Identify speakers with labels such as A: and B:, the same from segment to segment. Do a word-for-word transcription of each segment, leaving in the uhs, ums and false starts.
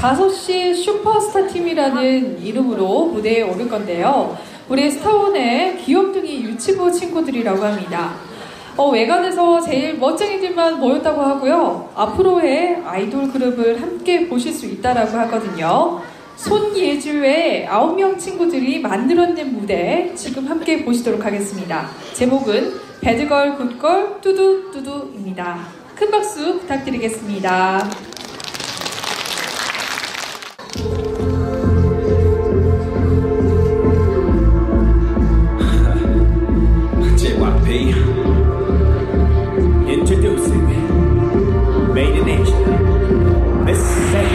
A: 다섯 시 슈퍼스타 팀이라는 이름으로 무대에 오를 건데요. 우리 스타원의 귀염둥이 유치부 친구들이라고 합니다. 어, 외관에서 제일 멋쟁이들만 모였다고 하고요. 앞으로의 아이돌 그룹을 함께 보실 수 있다라고 하거든요. 손예주의 아홉 명 친구들이 만들어낸 무대 지금 함께 보시도록 하겠습니다. 제목은 배드걸 굿걸 뚜두뚜두입니다. 큰 박수 부탁드리겠습니다.
B: Introducing Made in Asia. Miss Say.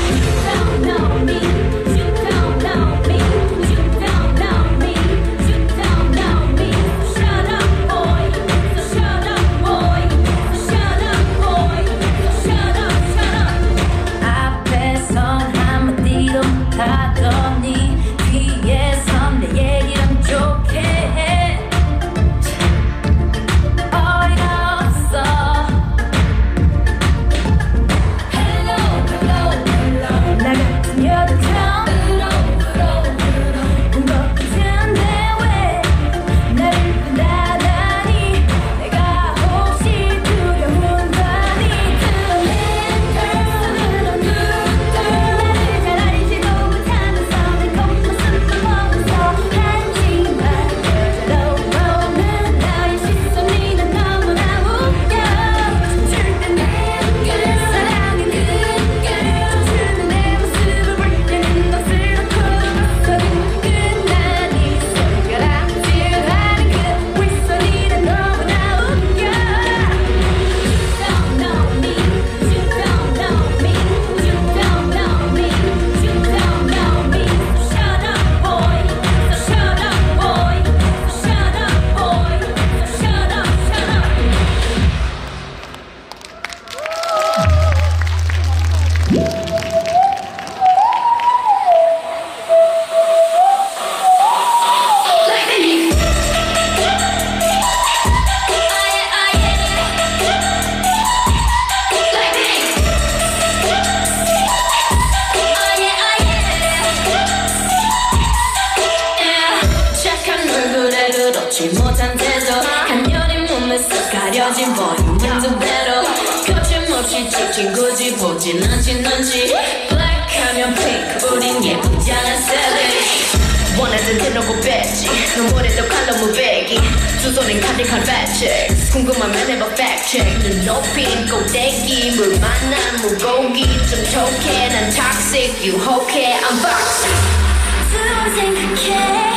C: 못한 태도 한여린 몸에서 가려진 볼륨은 그대로 거침없이 찍힌 굳이 보진 않지 눈치 Black 하면 pink 우린 예쁘지 않은 savage 원하던 대놓고 뺐지 눈물에도 칼로 무배기 두 손엔 가득한 fat checks 궁금하면 해봐 fact check 눈 높인 꼭대기 물 만난 물고기 좀 톡해 난 toxic 유혹해 I'm boxy
D: 두 생각해